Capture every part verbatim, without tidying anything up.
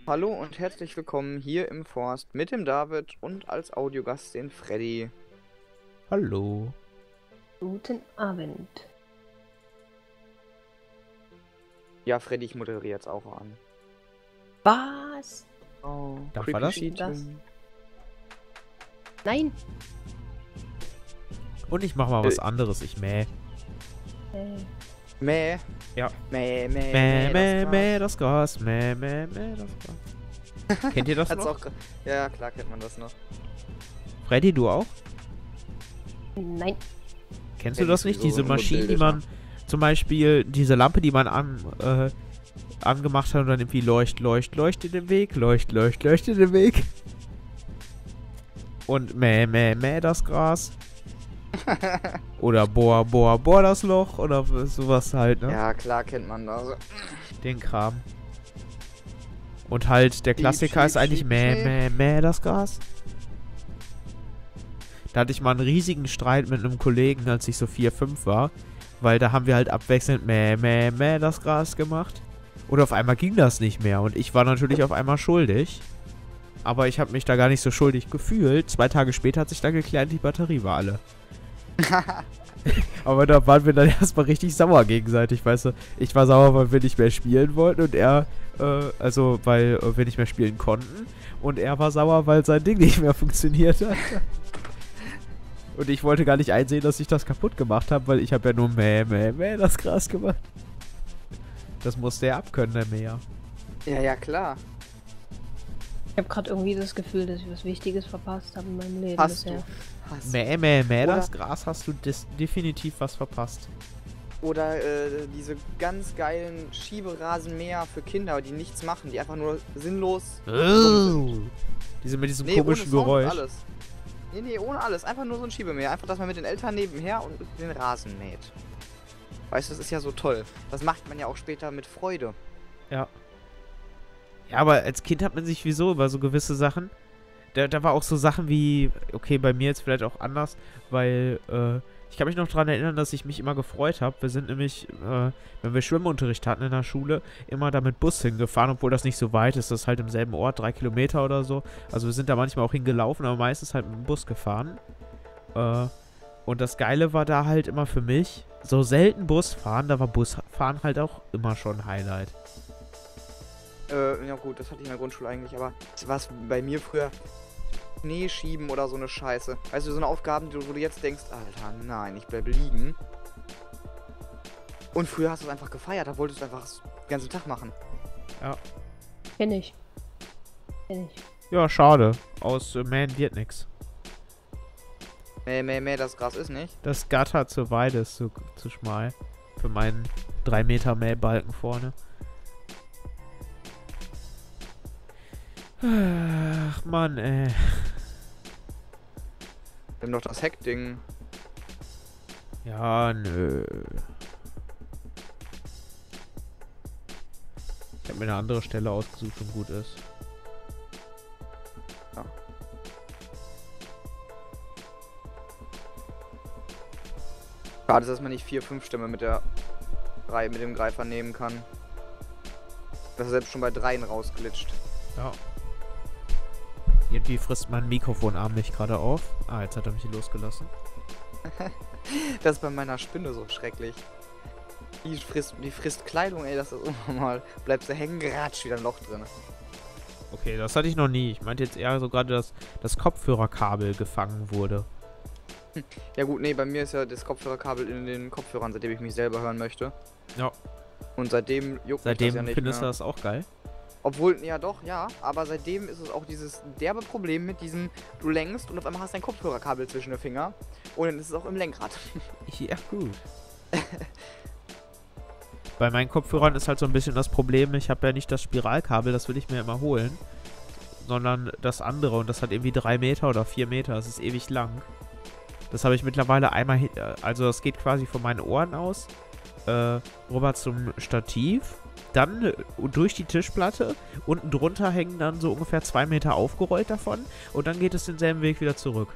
Hallo und herzlich willkommen hier im Forst mit dem David und als Audiogast den Freddy. Hallo. Guten Abend. Ja, Freddy, ich moderiere jetzt auch an. Was? Oh, Darf er das? Sheet. Das? Nein. Und ich mach mal was Äh. anderes, ich mäh. Äh, Mäh. Ja. Mäh, mäh, Mäh, mäh, das mäh, das Gras. Mäh, mäh, mäh, das Gras. Kennt ihr das Hat's noch? auch ge- Ja, klar kennt man das noch. Freddy, du auch? nein. Kennst Kenn du das ich nicht? sowieso, Diese Maschinen, die ungebildeter. man, zum Beispiel diese Lampe, die man an, äh, angemacht hat und dann irgendwie leucht, leucht, leuchtet den Weg, leucht, leucht, leuchtet den Weg. Und mäh, mäh, mäh, das Gras. Oder bohr, bohr, bohr das Loch oder sowas halt, ne? Ja, klar kennt man das. Den Kram. Und halt, der Klassiker schieb, ist eigentlich schieb, mäh, schieb. mäh, mäh, das Gras. Da hatte ich mal einen riesigen Streit mit einem Kollegen, als ich so vier, fünf war. Weil da haben wir halt abwechselnd mäh, mäh, mäh, das Gras gemacht. Und auf einmal ging das nicht mehr. Und ich war natürlich auf einmal schuldig. Aber ich habe mich da gar nicht so schuldig gefühlt. Zwei Tage später hat sich dann geklärt, die Batterie war alle. Aber da waren wir dann erstmal richtig sauer gegenseitig, weißt du. Ich war sauer, weil wir nicht mehr spielen wollten und er, äh, also weil äh, wir nicht mehr spielen konnten. Und er war sauer, weil sein Ding nicht mehr funktioniert hat. Und ich wollte gar nicht einsehen, dass ich das kaputt gemacht habe, weil ich habe ja nur mäh, mäh, mäh das Gras gemacht. Das musste er abkönnen, der Mäher. Ja, ja, klar. Ich habe gerade irgendwie das Gefühl, dass ich was Wichtiges verpasst habe in meinem Leben Hast bisher. du. Hast Mäh, mäh, mäh Oder- das Gras hast du dis- definitiv was verpasst. Oder äh, diese ganz geilen Schieberasenmäher für Kinder, die nichts machen, die einfach nur sinnlos dumm sind. Diese mit diesem Nee, komischen ohne Sound und Geräusch. alles. Nee, nee, ohne alles. Einfach nur so ein Schiebemäher. Einfach, dass man mit den Eltern nebenher und den Rasen mäht. Weißt du, das ist ja so toll. Das macht man ja auch später mit Freude. Ja. Ja, aber als Kind hat man sich wieso über so gewisse Sachen. Da, da war auch so Sachen wie, okay, bei mir jetzt vielleicht auch anders, weil, äh, ich kann mich noch daran erinnern, dass ich mich immer gefreut habe. Wir sind nämlich, äh, wenn wir Schwimmunterricht hatten in der Schule, immer da mit Bus hingefahren, obwohl das nicht so weit ist. Das ist halt im selben Ort, drei Kilometer oder so. Also wir sind da manchmal auch hingelaufen, aber meistens halt mit dem Bus gefahren. Äh, und das Geile war da halt immer für mich, so selten Bus fahren, da war Busfahren halt auch immer schon ein Highlight. Äh, ja gut, das hatte ich in der Grundschule eigentlich, aber was bei mir früher Schnee schieben oder so eine Scheiße. Weißt du, so eine Aufgaben, wo du jetzt denkst, Alter, nein, ich bleib liegen. Und früher hast du es einfach gefeiert, da wolltest du einfach den ganzen Tag machen. Ja. Kenn ich. Kenn ich. Ja, schade. Aus äh, Man wird nix. Mäh, mäh, mäh, das Gras ist nicht. Das Gatter zur Weide ist zu, zu schmal. Für meinen drei Meter Mähbalken vorne. Ach, Mann, ey. Wir haben doch das Heckding. Ja, nö. Ich habe mir eine andere Stelle ausgesucht und gut ist. Schade, dass man nicht vier, fünf Stämme mit der drei mit dem Greifer nehmen kann. Das ist selbst schon bei dreien rausglitscht. Ja. Irgendwie frisst mein Mikrofonarm mich gerade auf. Ah, jetzt hat er mich hier losgelassen. Das ist bei meiner Spinne so schrecklich. Die frisst, die frisst Kleidung, ey, das ist unnormal. Bleibst du hängen, geratscht wieder ein Loch drin. Okay, das hatte ich noch nie. Ich meinte jetzt eher so gerade, dass das Kopfhörerkabel gefangen wurde. Ja gut, nee, bei mir ist ja das Kopfhörerkabel in den Kopfhörern, seitdem ich mich selber hören möchte. Ja. Und seitdem juckt Seitdem mich das ja nicht findest du mehr. das auch geil? Obwohl, ja doch, ja, aber seitdem ist es auch dieses derbe Problem mit diesem, du lenkst und auf einmal hast du ein Kopfhörerkabel zwischen den Finger und dann ist es auch im Lenkrad. Ja, gut. Bei meinen Kopfhörern ist halt so ein bisschen das Problem, ich habe ja nicht das Spiralkabel, das will ich mir immer holen, sondern das andere und das hat irgendwie drei Meter oder vier Meter, das ist ewig lang. Das habe ich mittlerweile einmal, hin, also das geht quasi von meinen Ohren aus, äh, rüber zum Stativ, dann äh, durch die Tischplatte, unten drunter hängen dann so ungefähr zwei Meter aufgerollt davon und dann geht es denselben Weg wieder zurück.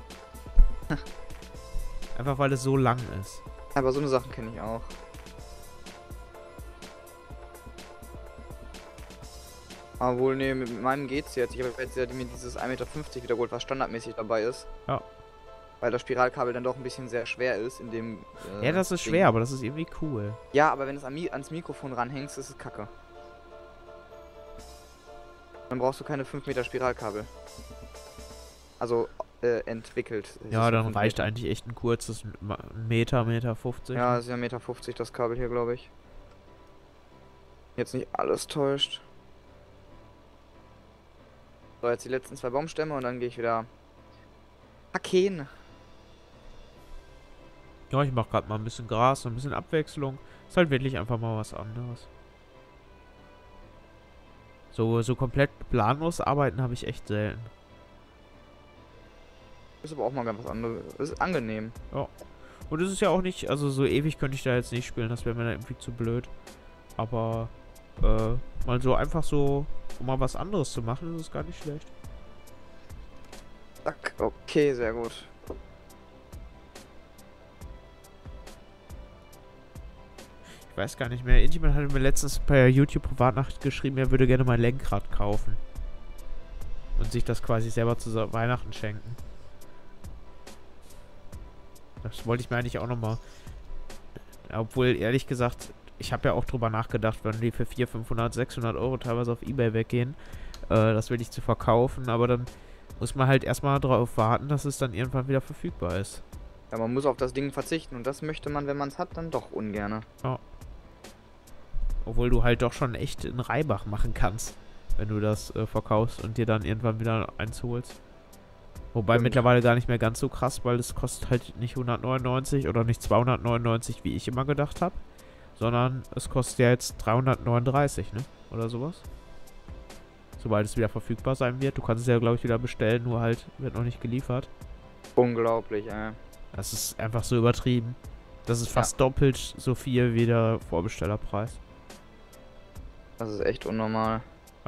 Einfach weil es so lang ist. Aber so eine Sachen kenne ich auch. Aber wohl, nee, mit meinem geht's jetzt. Ich habe jetzt ja mir dieses ein Meter fünfzig wiederholt, was standardmäßig dabei ist. Ja. Weil das Spiralkabel dann doch ein bisschen sehr schwer ist in dem. Äh, Ja, das ist Ding. schwer, aber das ist irgendwie cool. Ja, aber wenn du es an Mi ans Mikrofon ranhängst, ist es kacke. Dann brauchst du keine fünf Meter Spiralkabel. Also äh, entwickelt. ist Ja, es dann fünf reicht Meter. eigentlich echt ein kurzes Ma- Meter, Meter fünfzig. Ja, ist ja ein Meter fünfzig das Kabel hier, glaube ich. Jetzt nicht alles täuscht. So, jetzt die letzten zwei Baumstämme und dann gehe ich wieder hacken. Ja, ich mach gerade mal ein bisschen Gras, ein bisschen Abwechslung. Ist halt wirklich einfach mal was anderes. So, so komplett planlos arbeiten habe ich echt selten. Ist aber auch mal ganz was anderes. Ist angenehm. Und es ist ja auch nicht, also so ewig könnte ich da jetzt nicht spielen, das wäre mir dann irgendwie zu blöd. Aber, äh, mal so einfach so, um mal was anderes zu machen, ist es gar nicht schlecht. Zack, okay, sehr gut. Ich weiß gar nicht mehr, irgendjemand hatte mir letztens per YouTube Privatnachricht geschrieben, er würde gerne mein Lenkrad kaufen. Und sich das quasi selber zu so Weihnachten schenken. Das wollte ich mir eigentlich auch nochmal. Obwohl, ehrlich gesagt, ich habe ja auch drüber nachgedacht, wenn die für vierhundert, fünfhundert, sechshundert Euro teilweise auf eBay weggehen, äh, das will ich zu verkaufen, aber dann muss man halt erstmal darauf warten, dass es dann irgendwann wieder verfügbar ist. Ja, man muss auf das Ding verzichten und das möchte man, wenn man es hat, dann doch ungerne. Obwohl du halt doch schon echt in Reibach machen kannst, wenn du das äh, verkaufst und dir dann irgendwann wieder eins holst. Wobei Stimmt. mittlerweile gar nicht mehr ganz so krass, weil es kostet halt nicht hundertneunundneunzig oder nicht zweihundertneunundneunzig, wie ich immer gedacht habe, sondern es kostet ja jetzt dreihundertneununddreißig, ne? Oder sowas. Sobald es wieder verfügbar sein wird. Du kannst es ja, glaube ich, wieder bestellen, nur halt wird noch nicht geliefert. Unglaublich, ey. Das ist einfach so übertrieben. Das ist fast doppelt so viel wie der Vorbestellerpreis. Das ist echt unnormal.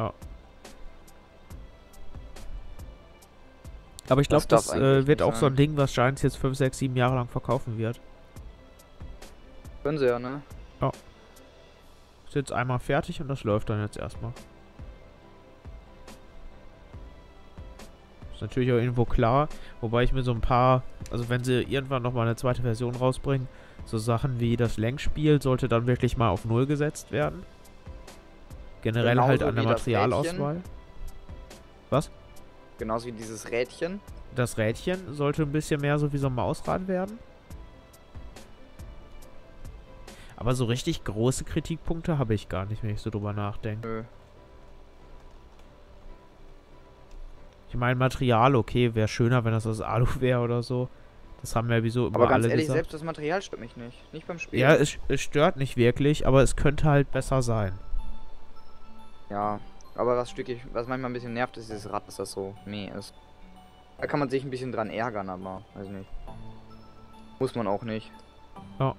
Aber ich glaube, Das das, darf äh, eigentlich wird nicht auch so ein sein. Ding, was Giants jetzt fünf, sechs, sieben Jahre lang verkaufen wird. Können sie ja, ne? Ist jetzt einmal fertig und das läuft dann jetzt erstmal. Ist natürlich auch irgendwo klar, wobei ich mir so ein paar, also wenn sie irgendwann nochmal eine zweite Version rausbringen, so Sachen wie das Lenkspiel sollte dann wirklich mal auf Null gesetzt werden. Generell Genauso halt an der wie das Materialauswahl. Was? Genauso wie dieses Rädchen. Das Rädchen sollte ein bisschen mehr so wie so ein Mausrad werden. Aber so richtig große Kritikpunkte habe ich gar nicht, wenn ich so drüber nachdenke. Nö. Ich meine, Material, okay, wäre schöner, wenn das aus Alu wäre oder so. Das haben ja wieso immer Aber ganz alle ehrlich, gesagt. selbst das Material stört mich nicht. Nicht beim Spiel. Ja, es, es stört nicht wirklich, aber es könnte halt besser sein. Ja, aber was Stückig, was manchmal ein bisschen nervt, ist dieses Rad, dass das so meh ist. Da kann man sich ein bisschen dran ärgern, aber weiß nicht. Muss man auch nicht. Ja.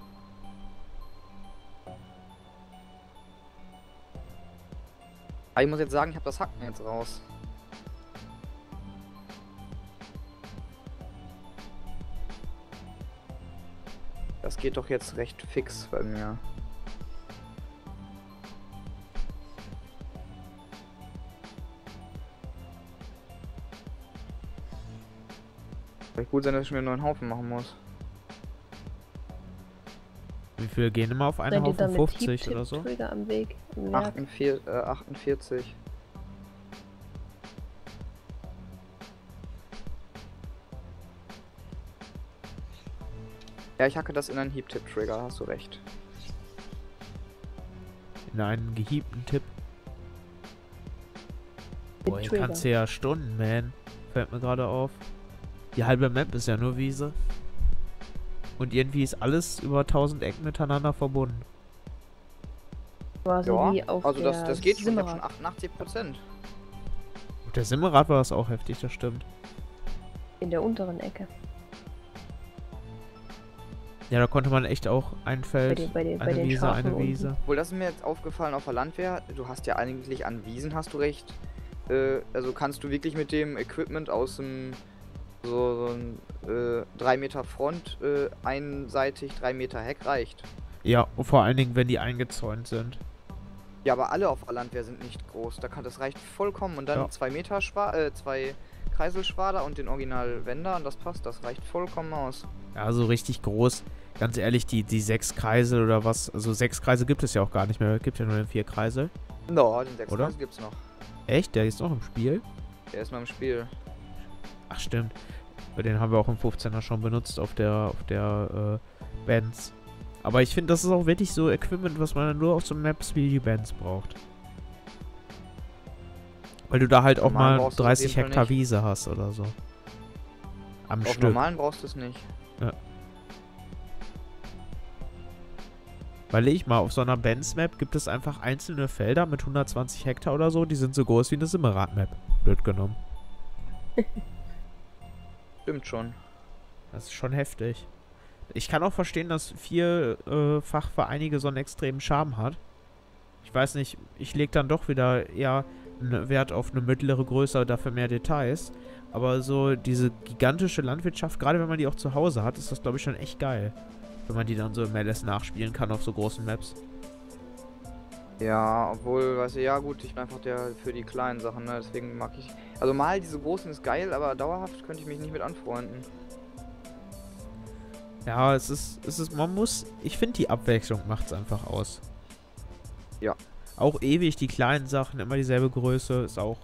Aber ich muss jetzt sagen, ich habe das Hacken jetzt raus. Das geht doch jetzt recht fix bei mir. Vielleicht gut sein, dass ich mir einen neuen Haufen machen muss. Wie viel gehen immer auf einen Seid ihr Haufen? da mit fünfzig oder so? Heap-Tip-Trigger am Weg? Im Werk? achtundvierzig, äh, achtundvierzig. Ja, ich hacke das in einen Heap-Tip-Trigger, hast du recht. In einen gehiebten Tipp. Mit Boah, hier Trigger. kannst du ja Stunden, man. Fällt mir gerade auf. Die halbe Map ist ja nur Wiese. Und irgendwie ist alles über tausend Ecken miteinander verbunden. Quasi wie auf also das, der das geht schon, ich hab schon Simmerad. achtundachtzig Prozent. Auf der Simmerad war das auch heftig, das stimmt. In der unteren Ecke. Ja, da konnte man echt auch ein Bei, Feld, den- bei, den- bei eine den Wiese, Schafen eine unten. Wiese. Obwohl, das ist mir jetzt aufgefallen auf der Landwehr. Du hast ja eigentlich an Wiesen, hast du recht. Äh, also kannst du wirklich mit dem Equipment aus dem so, so ein äh, drei Meter Front, äh, einseitig drei Meter Heck reicht. Ja, und vor allen Dingen, wenn die eingezäunt sind. Ja, aber alle auf Alandwehr sind nicht groß. Da kann das reicht vollkommen. Und dann Ja. zwei Meter Schwa äh, zwei Kreiselschwader und den Original Wender und das passt. Das reicht vollkommen aus. Ja, so richtig groß. Ganz ehrlich, die, die sechs Kreisel oder was, also sechs Kreisel gibt es ja auch gar nicht mehr. Es gibt ja nur den vier Kreisel. No, den sechs Oder? Kreisel gibt's noch. Echt? Der ist noch im Spiel? Der ist noch im Spiel. Ach, stimmt. Den haben wir auch im fünfzehner schon benutzt auf der, auf der, äh, Bands. Aber ich finde, das ist auch wirklich so Equipment, was man nur auf so Maps wie die Bands braucht. Weil du da halt auch Normal mal brauchst du auf dreißig jeden Fall Hektar nicht. Wiese hast oder so. Am Auf Stück. normalen brauchst du es nicht. Weil ich mal, auf so einer Bands-Map gibt es einfach einzelne Felder mit hundertzwanzig Hektar oder so, die sind so groß wie eine Simmerad-Map. Blöd genommen. Stimmt schon. Das ist schon heftig. Ich kann auch verstehen, dass vierfach für einige so einen extremen Charme hat. Ich weiß nicht, ich lege dann doch wieder eher einen Wert auf eine mittlere Größe, dafür mehr Details. Aber so diese gigantische Landwirtschaft, gerade wenn man die auch zu Hause hat, ist das, glaube ich, schon echt geil. Wenn man die dann so im L S nachspielen kann auf so großen Maps. Ja, obwohl, weißt du, ja gut, ich bin einfach der für die kleinen Sachen, ne? Deswegen mag ich. Also mal diese großen ist geil, aber dauerhaft könnte ich mich nicht mit anfreunden. Ja, es ist, es ist, man muss, ich finde die Abwechslung macht es einfach aus. Ja. Auch ewig die kleinen Sachen, immer dieselbe Größe, ist auch,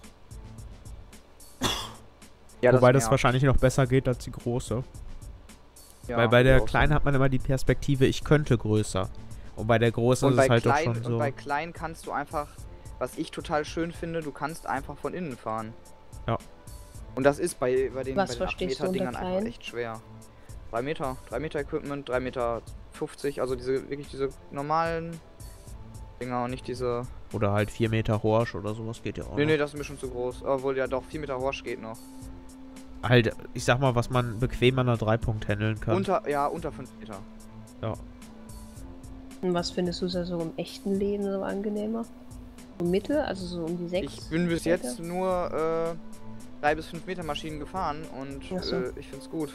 Ja, wobei das nervt. wahrscheinlich noch besser geht als die große. Ja, Weil bei würde der ich auch kleinen sagen. hat man immer die Perspektive, ich könnte größer. Und bei der großen Und ist bei es halt doch klein, schon so. und bei klein kannst du einfach, was ich total schön finde, du kannst einfach von innen fahren. Ja. Und das ist bei, bei den, Was bei den acht verstehst du Meter unter Dingern einfach klein? echt schwer. drei Meter, drei Meter Equipment, drei Meter fünfzig, also diese, wirklich diese normalen Dinger und nicht diese... Oder halt vier Meter Horsch oder sowas geht ja auch Nee, nee, noch. das ist mir schon zu groß. Obwohl, ja doch, vier Meter Horsch geht noch. Halt, ich sag mal, was man bequem an der Dreipunkt handeln kann. Unter, ja, unter fünf Meter. Ja. Und was findest du da so im echten Leben so angenehmer? So Mitte, also so um die sechs? Ich bin bis Meter? jetzt nur äh, drei bis fünf Meter Maschinen gefahren und Ach so. äh, ich find's gut.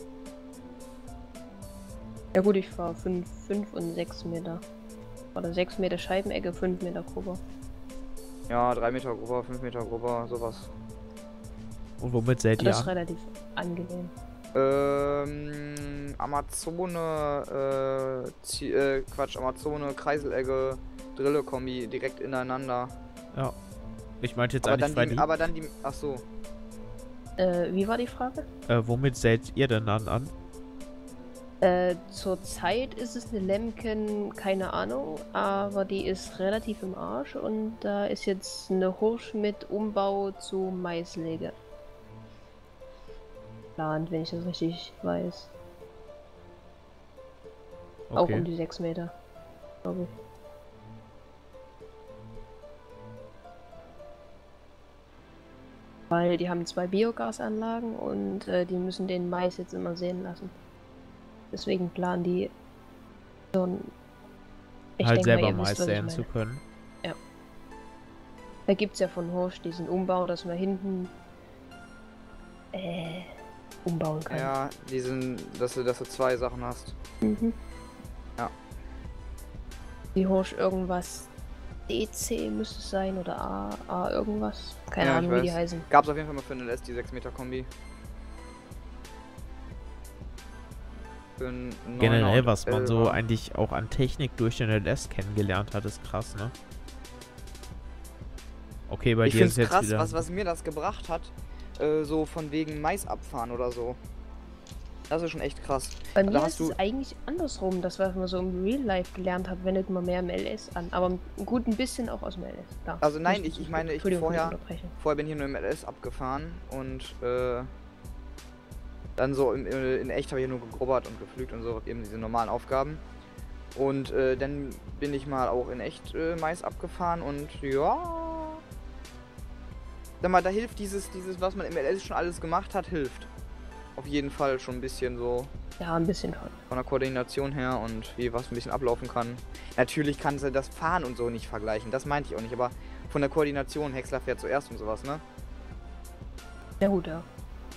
Ja gut, ich fahre fünf und sechs Meter. Oder sechs Meter Scheibenecke, fünf Meter Gruber. Ja, drei Meter grober, fünf Meter grober, sowas. Und womit seid ihr Das ist an? relativ angenehm. Ähm, Amazone, äh, Zie- äh, Quatsch, Amazone, Kreiselegge, Drille-Kombi direkt ineinander. Ja. Ich meinte jetzt Aber eigentlich dann, Freddy. die, aber dann die, ach so, Äh, wie war die Frage? Äh, womit seid ihr denn dann an? Äh, zurzeit ist es eine Lemken, keine Ahnung, aber die ist relativ im Arsch und da ist jetzt eine Horsch mit Umbau zu Maislege. Plant, wenn ich das richtig weiß. Auch Okay. um die sechs Meter, glaube ich. Weil die haben zwei Biogasanlagen und äh, die müssen den Mais jetzt immer sehen lassen. Deswegen planen die so ein... Ich halt denk mal, selber ihr wisst, Mais was ich säen zu meine. können. Da gibt es ja von Horsch diesen Umbau, dass man hinten äh, umbauen kann. ja, die sind, dass du, dass du zwei Sachen hast. Mhm. Ja. Die Horsch irgendwas D C müsste es sein oder A, A irgendwas. Keine Ja, ich Ahnung, wie die weiß. heißen. Gab's auf jeden Fall mal für einen L S die sechs Meter Kombi. Für einen Neuner Generell, und was man so Elfer. eigentlich auch an Technik durch den L S kennengelernt hat, ist krass, ne? Okay, bei Ich dir ist find's jetzt krass, wieder... was, was mir das gebracht hat, äh, so von wegen Mais abfahren oder so. Das ist schon echt krass. Bei Da mir hast ist es eigentlich andersrum, das was man so im Real Life gelernt hat, wendet man mehr im L S an. Aber gut ein bisschen auch aus dem L S, klar. Also nein, Nicht- ich- ich meine, ich Entschuldigung für die vorher- Unterbrechung. Vorher bin ich nur im L S abgefahren und äh, dann so im, äh, in echt habe ich nur gegrubbert und geflügt und so, eben diese normalen Aufgaben. Und äh, dann bin ich mal auch in echt äh, Mais abgefahren und ja. Sag mal, da hilft dieses, dieses, was man im L S schon alles gemacht hat, hilft. Auf jeden Fall schon ein bisschen so Ja, ein bisschen toll. von der Koordination her und wie was ein bisschen ablaufen kann. Natürlich kannst du das Fahren und so nicht vergleichen, das meinte ich auch nicht, aber von der Koordination, Häcksler fährt zuerst und sowas, ne? Ja gut, ja.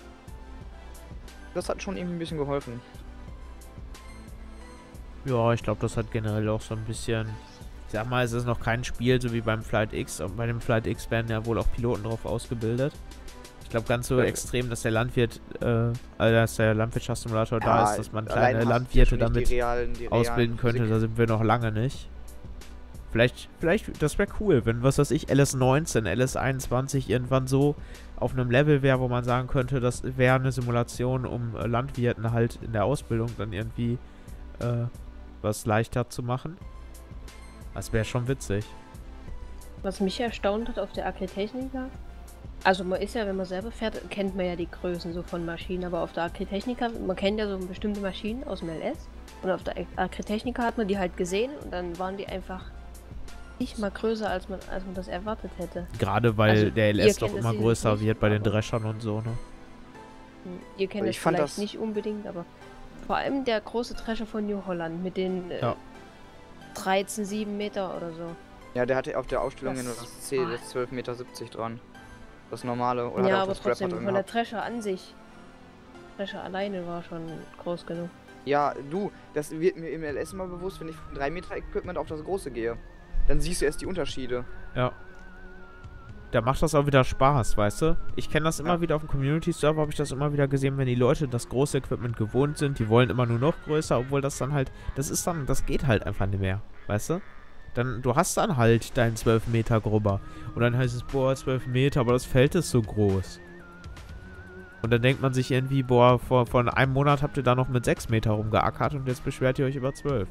Das hat schon irgendwie ein bisschen geholfen. Ja, ich glaube, das hat generell auch so ein bisschen Ich sag mal, es ist noch kein Spiel, so wie beim Flight X. Und bei dem Flight X werden ja wohl auch Piloten drauf ausgebildet. Ich glaube, ganz so Ja. extrem, dass der Landwirt, äh, also dass der Landwirtschaftssimulator da ist, dass man allein kleine hast du Landwirte schon nicht damit die realen, die realen ausbilden könnte, Physik- da sind wir noch lange nicht. Vielleicht, vielleicht, das wäre cool, wenn, was weiß ich, L S neunzehn, L S einundzwanzig irgendwann so auf einem Level wäre, wo man sagen könnte, das wäre eine Simulation, um äh, Landwirten halt in der Ausbildung dann irgendwie äh, was leichter zu machen. Das wäre schon witzig. Was mich erstaunt hat auf der Agritechnica, also man ist ja, wenn man selber fährt, kennt man ja die Größen so von Maschinen, aber auf der Agritechnica, man kennt ja so bestimmte Maschinen aus dem L S und auf der Agritechnica hat man die halt gesehen und dann waren die einfach nicht mal größer, als man, als man das erwartet hätte. Gerade weil Also, der L ihr S doch kennt das immer sicherlich größer nicht, wird bei den aber- Dreschern und so, ne? Ihr kennt Ich es fand vielleicht das- nicht unbedingt, aber vor allem der große Drescher von New Holland mit den äh, Ja. dreizehn, sieben Meter oder so. Ja, der hatte auf der Ausstellung ja Das- nur das C, das zwölf Meter siebzig dran. Das normale. Oder hat er Ja, auch aber das Strap trotzdem, drin von der gehabt? Drescher an sich. Drescher alleine war schon groß genug. Ja, du, das wird mir im L S immer bewusst, wenn ich von drei Meter Equipment auf das große gehe. Dann siehst du erst die Unterschiede. Ja. Da macht das auch wieder Spaß, weißt du? Ich kenne das immer Ja. wieder auf dem Community-Server, habe ich das immer wieder gesehen, wenn die Leute das große Equipment gewohnt sind, die wollen immer nur noch größer, obwohl das dann halt, das ist dann, das geht halt einfach nicht mehr, weißt du? Dann, du hast dann halt deinen zwölf Meter Grubber. Und dann heißt es, boah, zwölf Meter, aber das Feld ist so groß. Und dann denkt man sich irgendwie, boah, vor, vor einem Monat habt ihr da noch mit sechs Meter rumgeackert und jetzt beschwert ihr euch über zwölf.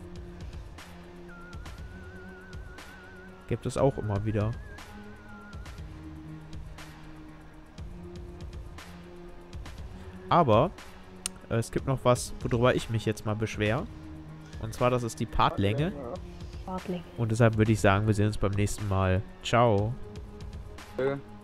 Gibt es auch immer wieder. Aber äh, es gibt noch was, worüber ich mich jetzt mal beschwer. Und zwar, das ist die Partlänge. Fahrtlänge. Und deshalb würde ich sagen, wir sehen uns beim nächsten Mal. Ciao. Äh,